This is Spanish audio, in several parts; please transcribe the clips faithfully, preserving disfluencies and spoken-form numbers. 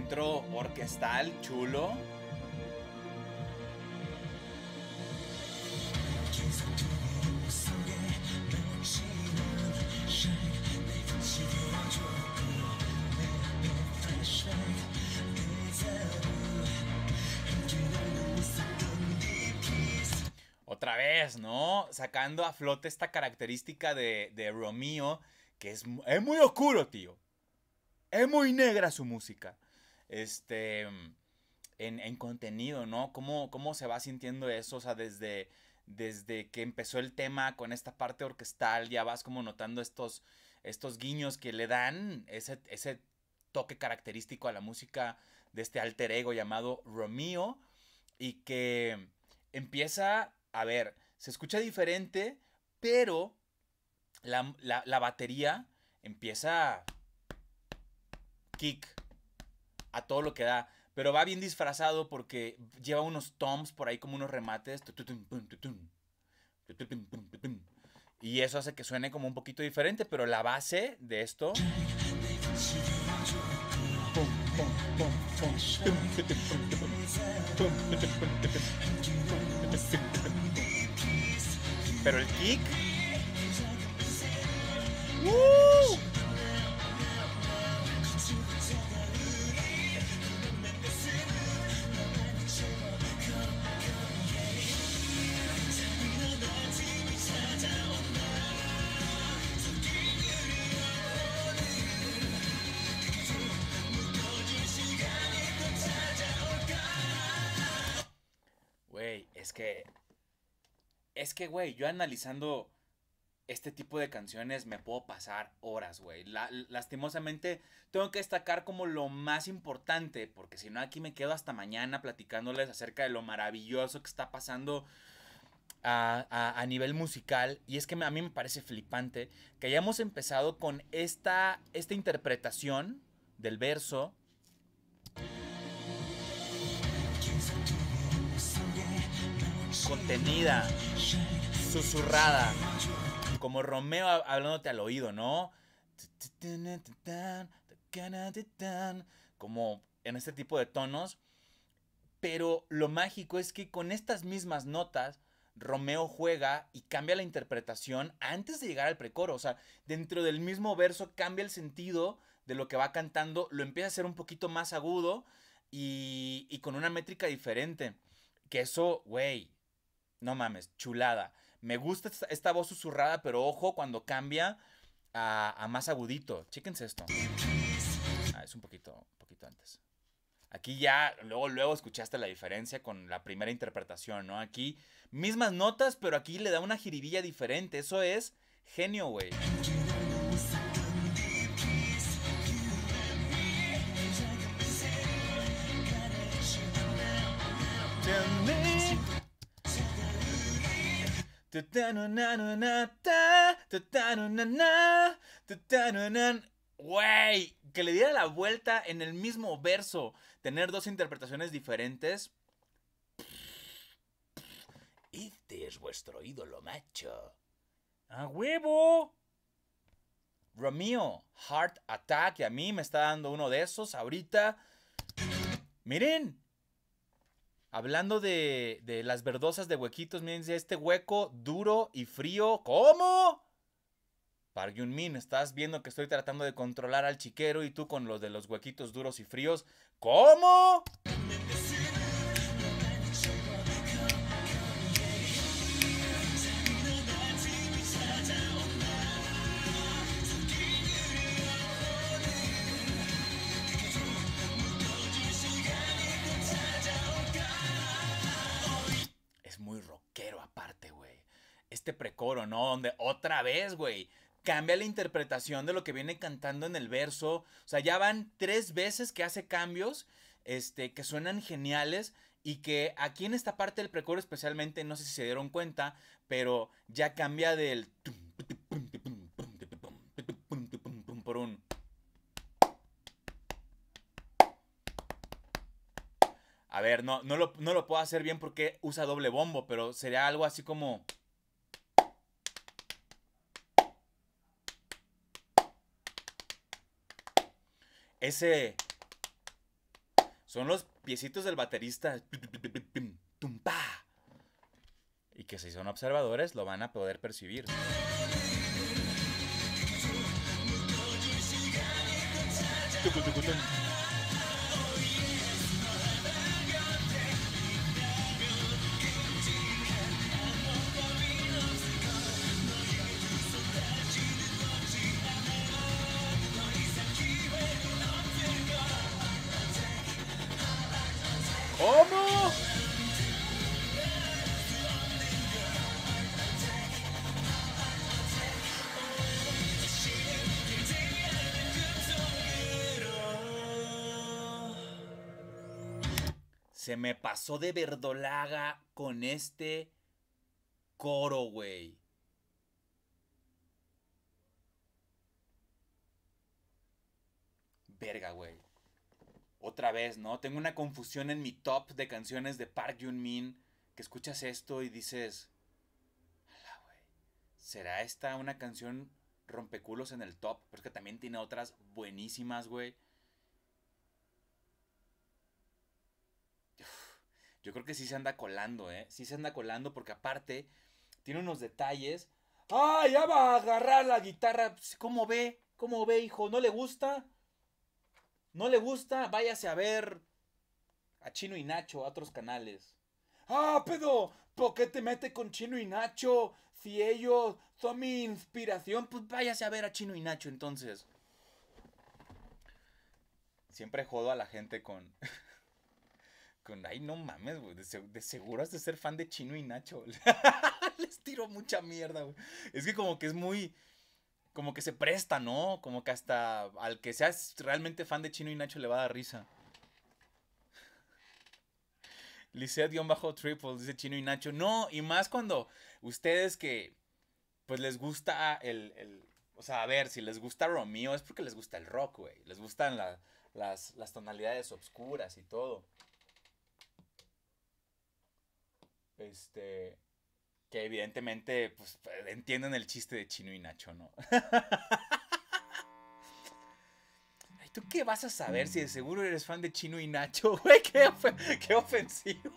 intro orquestal chulo. Otra vez, ¿no? Sacando a flote esta característica de, de Romeo, que es, es muy oscuro, tío. Es muy negra su música. Este, en, en contenido, ¿no? ¿Cómo, ¿Cómo se va sintiendo eso? O sea, desde, desde que empezó el tema con esta parte orquestal, ya vas como notando estos, estos guiños que le dan ese, ese toque característico a la música de este alter ego llamado Romeo. Y que empieza, a ver, se escucha diferente, pero la, la, la batería empieza kick a todo lo que da. Pero va bien disfrazado porque lleva unos toms por ahí como unos remates. Y eso hace que suene como un poquito diferente, pero la base de esto... Pero el kick... ¡Uh! Güey, es que... Es que, güey, yo analizando este tipo de canciones me puedo pasar horas, güey. La, lastimosamente tengo que destacar como lo más importante, porque si no aquí me quedo hasta mañana platicándoles acerca de lo maravilloso que está pasando a, a, a nivel musical. Y es que a mí me parece flipante que hayamos empezado con esta, esta interpretación del verso contenida, susurrada, como Romeo hablándote al oído, ¿no? Como en este tipo de tonos. Pero lo mágico es que con estas mismas notas, Romeo juega y cambia la interpretación antes de llegar al precoro. O sea, dentro del mismo verso cambia el sentido de lo que va cantando, lo empieza a hacer un poquito más agudo y, y con una métrica diferente. Que eso, güey, no mames, chulada. Me gusta esta, esta voz susurrada, pero ojo cuando cambia a, a más agudito. Chéquense esto. Ah, es un poquito, un poquito antes. Aquí ya, luego, luego escuchaste la diferencia con la primera interpretación, ¿no? Aquí, mismas notas, pero aquí le da una jiribilla diferente. Eso es genio, güey. Güey, que le diera la vuelta en el mismo verso. Tener dos interpretaciones diferentes. Este es vuestro ídolo, macho. ¡A huevo! Romeo, Heart Attack. Y a mí me está dando uno de esos ahorita. Miren. Hablando de, de las verdosas de huequitos, miren, este hueco duro y frío. ¿Cómo? Park Yun Min, estás viendo que estoy tratando de controlar al chiquero y tú con los de los huequitos duros y fríos. ¿Cómo? Es muy rockero aparte, güey. Este precoro, ¿no? Donde otra vez, güey, cambia la interpretación de lo que viene cantando en el verso. O sea, ya van tres veces que hace cambios, este, que suenan geniales y que aquí en esta parte del precoro especialmente, no sé si se dieron cuenta, pero ya cambia del por un... A ver, no, no, lo, no lo puedo hacer bien porque usa doble bombo, pero sería algo así como... Ese... Son los piecitos del baterista. Tumpa. Y que si son observadores lo van a poder percibir. ¿Cómo? Se me pasó de verdolaga con este coro, güey. Verga, güey. Otra vez, ¿no? Tengo una confusión en mi top de canciones de Park Jun-min. Que escuchas esto y dices... Ala, güey. ¿Será esta una canción rompeculos en el top? Pero es que también tiene otras buenísimas, güey. Yo creo que sí se anda colando, ¿eh? Sí se anda colando porque aparte tiene unos detalles. ¡Ah, ya va a agarrar la guitarra! ¿Cómo ve? ¿Cómo ve, hijo? ¿No le gusta? ¿No le gusta? Váyase a ver a Chino y Nacho, a otros canales. ¡Ah, pedo! ¿Por qué te metes con Chino y Nacho? Si ellos son mi inspiración, pues váyase a ver a Chino y Nacho entonces. Siempre jodo a la gente con... con ay, no mames, güey. De, de seguro has de ser fan de Chino y Nacho. Les tiro mucha mierda, güey. Es que como que es muy... como que se presta, ¿no? Como que hasta al que seas realmente fan de Chino y Nacho le va a dar risa. Lisette-Triple dice Chino y Nacho. No, y más cuando ustedes que pues les gusta el, el... O sea, a ver, si les gusta Romeo es porque les gusta el rock, güey. Les gustan la, las, las tonalidades obscuras y todo. Este... Que evidentemente, pues, entienden el chiste de Chino y Nacho, ¿no? Ay, ¿tú qué vas a saber si de seguro eres fan de Chino y Nacho, güey? Qué, of qué ofensivo.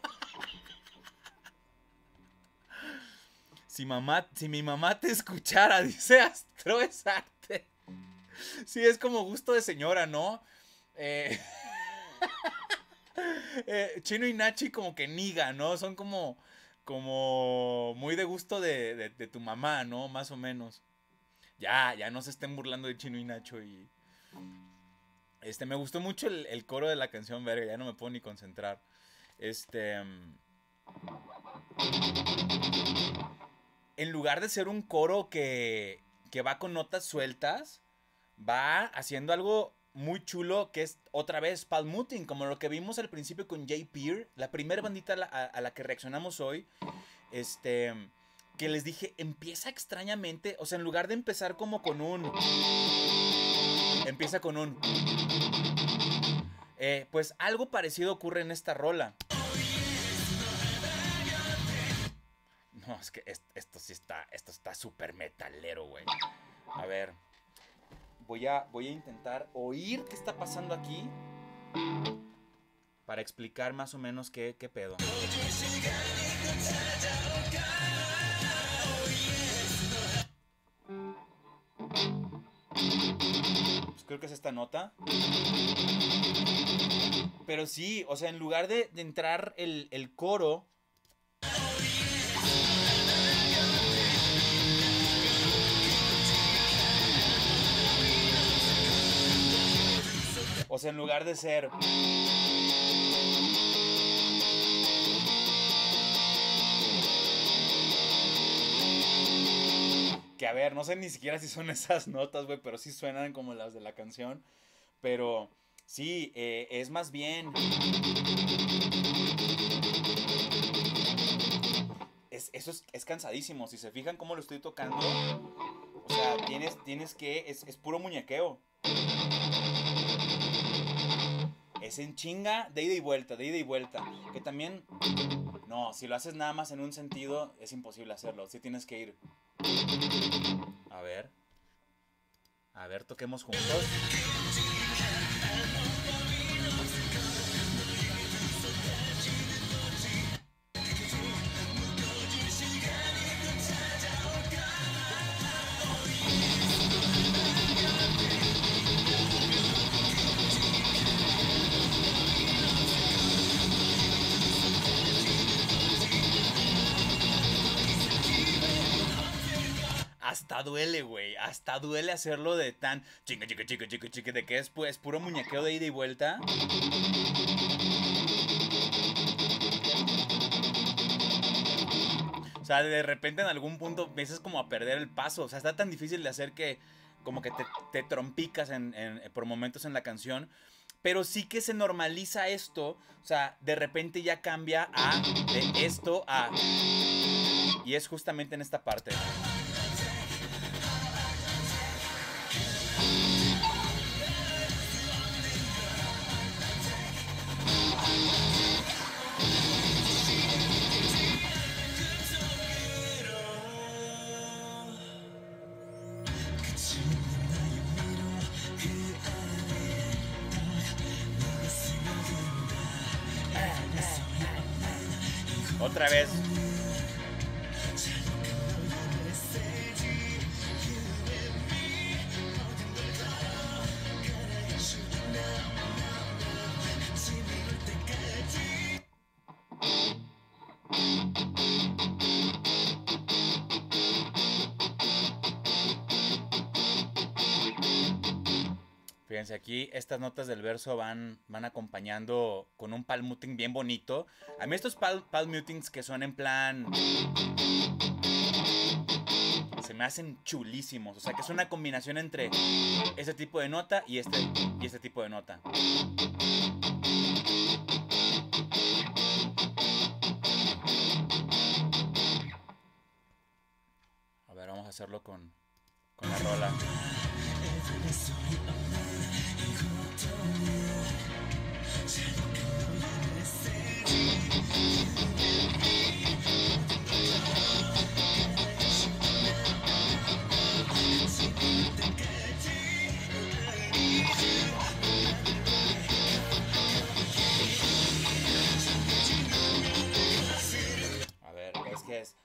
Si, mamá, si mi mamá te escuchara, dice Astro, es arte. Sí, es como gusto de señora, ¿no? Eh... eh, Chino y Nacho y como que niga, ¿no? Son como... Como muy de gusto de, de, de tu mamá, ¿no? Más o menos. Ya, ya no se estén burlando de Chino y Nacho y... Este, me gustó mucho el, el coro de la canción, verga, ya no me puedo ni concentrar. Este... En lugar de ser un coro que, que va con notas sueltas, va haciendo algo muy chulo que es otra vez Palm Muting, como lo que vimos al principio con Jay Peer, la primera bandita a la, a, a la que reaccionamos hoy, este, que les dije, empieza extrañamente, o sea, en lugar de empezar como con un, empieza con un, eh, pues algo parecido ocurre en esta rola. No, es que esto, esto sí está, esto está súper metalero, güey. A ver. Voy a, voy a intentar oír qué está pasando aquí para explicar más o menos qué, qué pedo. Pues creo que es esta nota. Pero sí, o sea, en lugar de, de entrar el, el coro... O sea, en lugar de ser... Que a ver, no sé ni siquiera si son esas notas, güey, pero sí suenan como las de la canción. Pero sí, eh, es más bien... Es, eso es, es cansadísimo. Si se fijan cómo lo estoy tocando, o sea, tienes, tienes que... Es, es puro muñequeo. Es en chinga, de ida y vuelta, de ida y vuelta. Que también... No, si lo haces nada más en un sentido, es imposible hacerlo. Sí tienes que ir... A ver. A ver, toquemos juntos. hasta duele, güey. Hasta duele hacerlo de tan chica, chica, chica, chica, chica, de que es, pues, puro muñequeo de ida y vuelta. O sea, de repente en algún punto empiezas como a perder el paso. O sea, está tan difícil de hacer que como que te, te trompicas en, en, por momentos en la canción. Pero sí que se normaliza esto. O sea, de repente ya cambia a de esto a... Y es justamente en esta parte. Otra vez. Fíjense, aquí estas notas del verso van, van acompañando con un palm muting bien bonito. A mí estos palm, palm mutings que son en plan... se me hacen chulísimos. O sea, que es una combinación entre este tipo de nota y este, y este tipo de nota. A ver, vamos a hacerlo con, con la rola. A ver, es que es...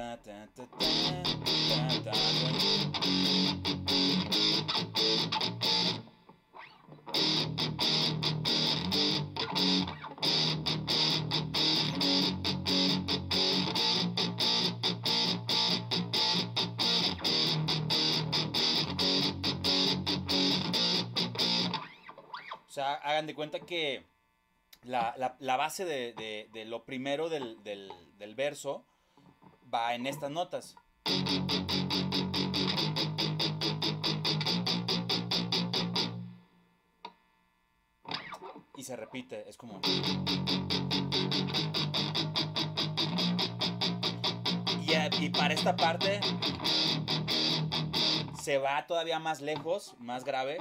O sea, hagan de cuenta que la, la, la base de, de, de lo primero del, del, del verso va en estas notas. Y se repite, es como... Y, y para esta parte se va todavía más lejos, más grave.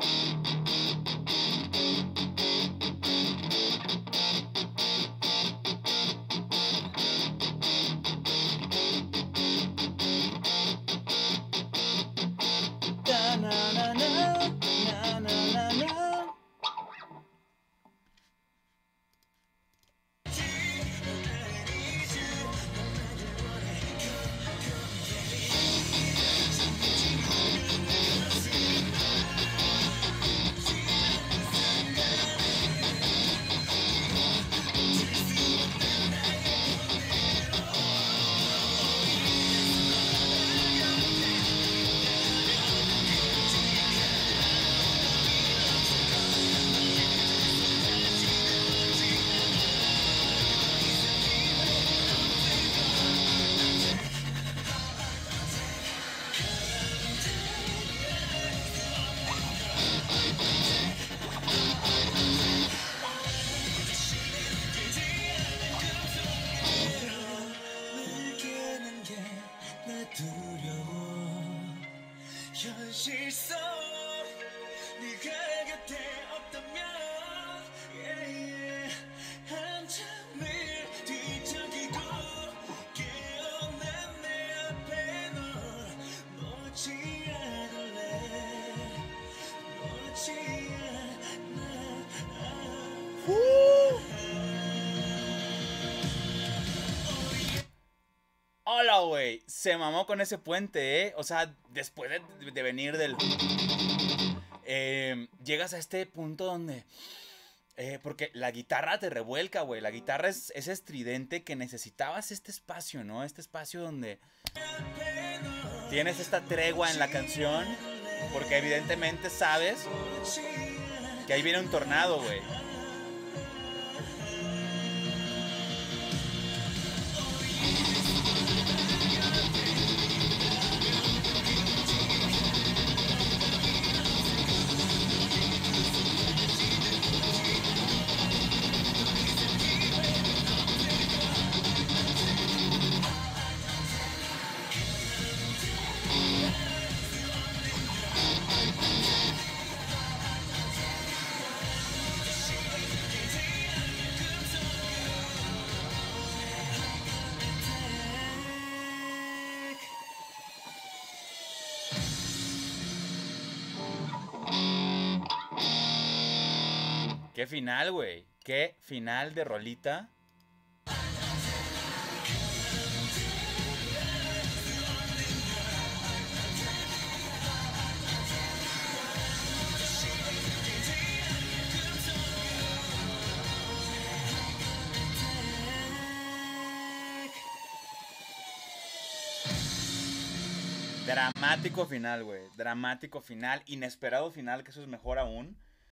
Hola, güey. Se mamó con ese puente, ¿eh? O sea, después de, de venir del... Eh, llegas a este punto donde... Eh, porque la guitarra te revuelca, güey. La guitarra es, es estridente que necesitabas este espacio, ¿no? Este espacio donde... tienes esta tregua en la canción porque evidentemente sabes que ahí viene un tornado, güey. Qué final, güey. Qué final de rolita. Dramático final, güey. Dramático final. Inesperado final, que eso es mejor aún.